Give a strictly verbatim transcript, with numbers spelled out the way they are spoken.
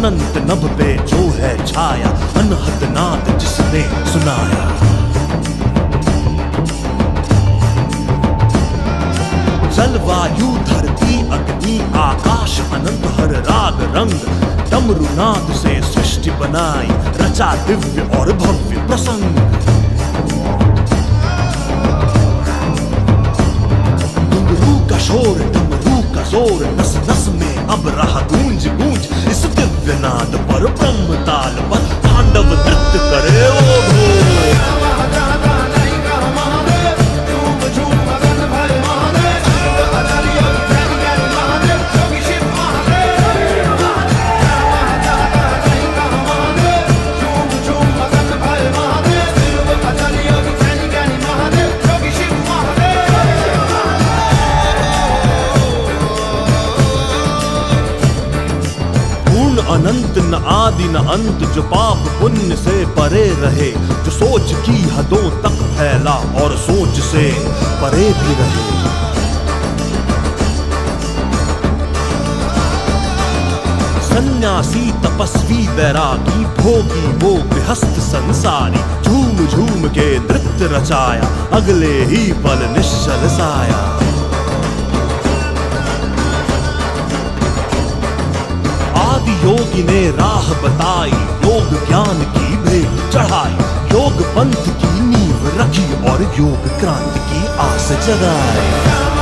अनंत नभ पे जो है छाया, अनहद नाद जिसने सुनाया। जल वायु धरती अग्नि आकाश अनंत हर राग रंग, डमरू नाद से सृष्टि बनाई, रचा दिव्य और भव्य प्रसंग। घुंघरू का शोर डमरू का जोर, नस नस में अब रहा गूंज गूंज, इस दिव्य नाद पर ब्रह्म ताल पर तांडव नृत्य करे ओ घोर। अनंत न आदि न अंत, जो पाप पुण्य से परे रहे, जो सोच की हदों तक फैला और सोच से परे भी रहे। सन्यासी तपस्वी बैरागी भोगी वो गृहस्थ संसारी, झूम झूम के नृत्य रचाया, अगले ही पल निश्चल साया। योगी ने राह बताई, योग ज्ञान की भेंट चढ़ाई, योग पंथ की नींव रखी और योग क्रांति की आस जगाई।